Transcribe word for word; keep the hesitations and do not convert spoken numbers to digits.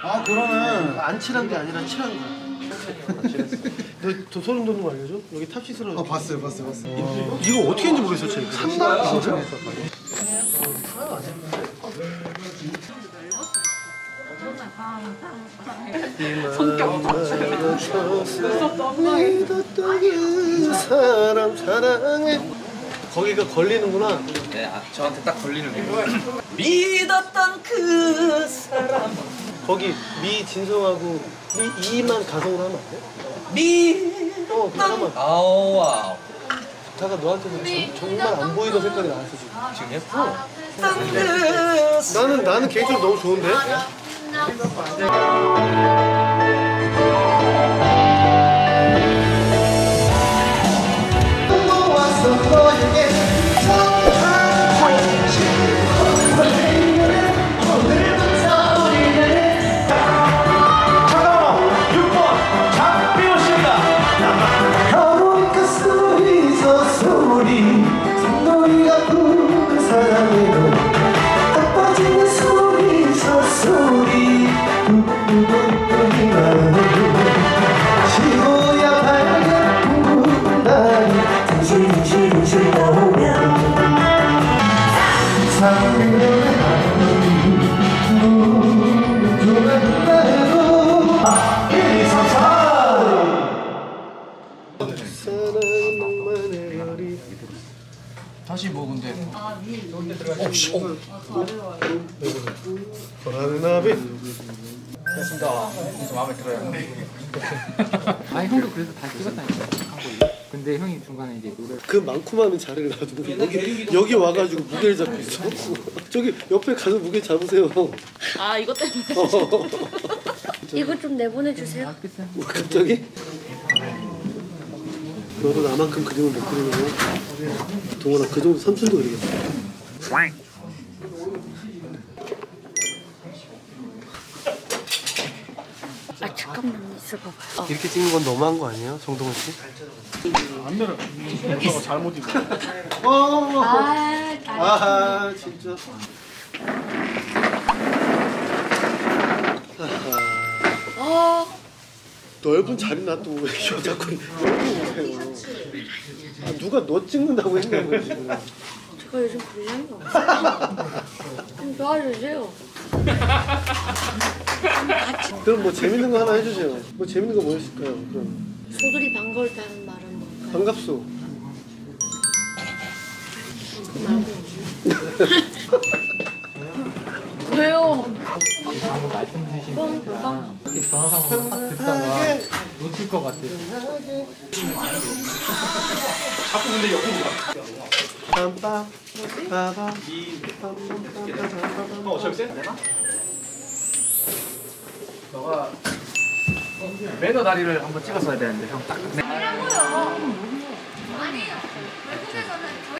아 그러네. 안 칠한 게 아니라 칠한 거야. 너 소름 돋는 거 알려줘? 여기 탑시스로. 아 봤어요, 봤어요, 봤어요. 어. 이거 어떻게 했는지 모르겠어, 쟤. 산다 진짜. 성격 믿었던 사람 사랑해. 거기가 걸리는구나. 네, 아, 저한테 딱 걸리는 거. 믿었던 그 사람. 거기 미 진성하고 미 이만 가성으로 하면 안 돼? 미. 어, 그냥 하면. 아우 와우. 다가 너한테는 정, 정말 안 보이던 색깔이 나왔어 지금. 지금요? 어. 나는 나는 개인적으로 너무 좋은데. 다시 뭐 근데 어, 씨, 어. 보라는 나비. 됐습니다. 진짜 마음에 들어요. 아니 형도 그래서 다 찍었다니까 한국이. 근데 형이 중간에 이제 노래 그 많고 많은 자리를 놔두고 여기 여기 와가지고 무게를 잡고 있어. 저기 옆에 가서 무게 잡으세요. 아 이것 때문에 이거 좀 내보내주세요. 뭐 갑자기? 너도 나만큼 그림을 못 그리는 거야? 동원아 그 정도 삼촌도 그리겠어. 아 잠깐만 있어봐봐요. 어. 이렇게 찍는 건 너무한 거 아니에요? 정동원 씨? 안면은 너가 잘못 입어. 어. 아, 아 진짜. 어. 넓은 자리 놔두고 왜 이거 자꾸 여기 오세요. 아, 누가 너 찍는다고 했냐고요 지금. 제가 요즘 불량이 없어요. 좀 도와주세요. 그럼 뭐 재밌는 거 하나 해주세요. 뭐 재밌는 거 뭐였을까요? 그럼 소들이 반가울 때 하는 말은 뭔가요? 반갑소. 왜요? 방금 말씀 주신 거니까 이렇게 전화상으로 딱 듣다가 놓칠 것 같아요. 자꾸 근데 옆으로 가. 빰빰 빠밤 어, 어차피 센 되나? 너가 매너 다리를 한번 찍었어야 되는데 형 딱.